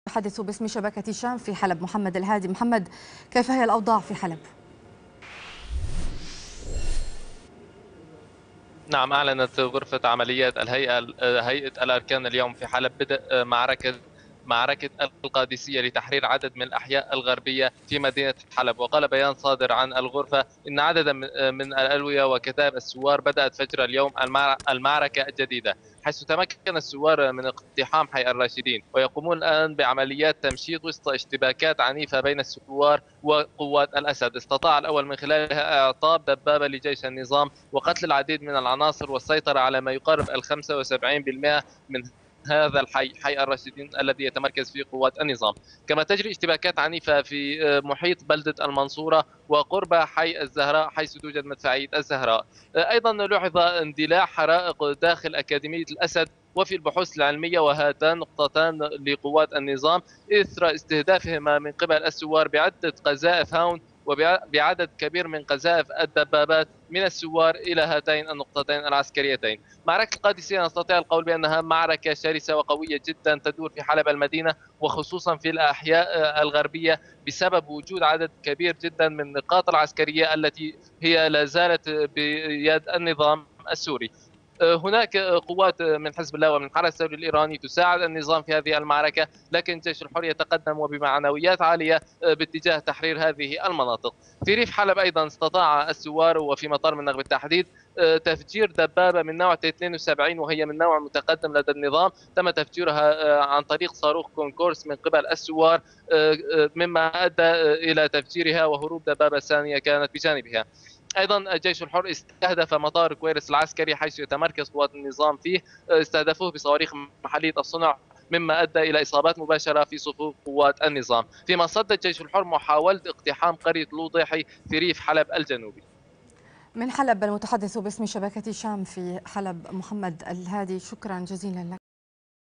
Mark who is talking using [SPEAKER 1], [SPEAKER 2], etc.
[SPEAKER 1] المتحدث باسم شبكة شام في حلب محمد الهادي. محمد، كيف هي الأوضاع في حلب؟
[SPEAKER 2] نعم، أعلنت غرفة عمليات هيئة الأركان اليوم في حلب بدء معركة القادسية لتحرير عدد من الأحياء الغربية في مدينة حلب. وقال بيان صادر عن الغرفة إن عددا من الألوية وكتائب الثوار بدأت فجر اليوم المعركة الجديدة، حيث تمكن الثوار من اقتحام حي الراشدين ويقومون الآن بعمليات تمشيط وسط اشتباكات عنيفة بين الثوار وقوات الأسد. استطاع الأول من خلالها إعطاب دبابة لجيش النظام وقتل العديد من العناصر والسيطرة على ما يقارب 75% من هذا حي الراشدين الذي يتمركز فيه قوات النظام. كما تجري اشتباكات عنيفة في محيط بلدة المنصورة وقرب حي الزهراء، حيث توجد مدفعية الزهراء. أيضا لوحظ اندلاع حرائق داخل أكاديمية الأسد وفي البحوث العلمية، وهاتان نقطتان لقوات النظام إثر استهدافهما من قبل الثوار بعدة قذائف هاون وبعدد كبير من قذائف الدبابات من الثوار إلى هاتين النقطتين العسكريتين. معركة القادسية نستطيع القول بأنها معركة شرسة وقوية جدا تدور في حلب المدينة، وخصوصا في الأحياء الغربية، بسبب وجود عدد كبير جدا من النقاط العسكرية التي هي لا زالت بيد النظام السوري. هناك قوات من حزب الله ومن الحرس الثوري الإيراني تساعد النظام في هذه المعركة، لكن جيش الحر يتقدم وبمعنويات عالية باتجاه تحرير هذه المناطق. في ريف حلب أيضا استطاع الثوار وفي مطار منغ بالتحديد تفجير دبابة من نوع 72، وهي من نوع متقدم لدى النظام. تم تفجيرها عن طريق صاروخ كونكورس من قبل الثوار، مما أدى إلى تفجيرها وهروب دبابة ثانية كانت بجانبها. ايضا الجيش الحر استهدف مطار كويرس العسكري حيث يتمركز قوات النظام فيه، استهدفوه بصواريخ محليه الصنع، مما ادى الى اصابات مباشره في صفوف قوات النظام. فيما صد الجيش الحر محاوله اقتحام قريه لوضيحي في ريف حلب الجنوبي.
[SPEAKER 1] من حلب المتحدث باسم شبكة شام في حلب محمد الهادي، شكرا جزيلا لك.